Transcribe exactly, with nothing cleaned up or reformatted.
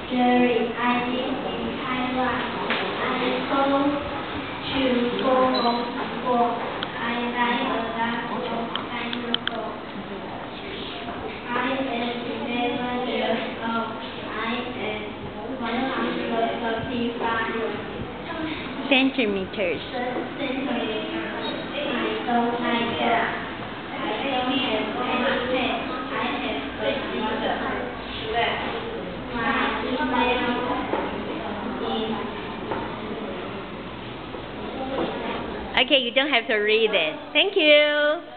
Jerry, I live in Taiwan. I go to Congo for I like a lot of dinosaurs. I am eleven years old. I am one hundred thirty-five centimeters. centimeters. I don't like that. I don't have any pets. I have a sister. My email is Okay, you don't have to read it. Thank you.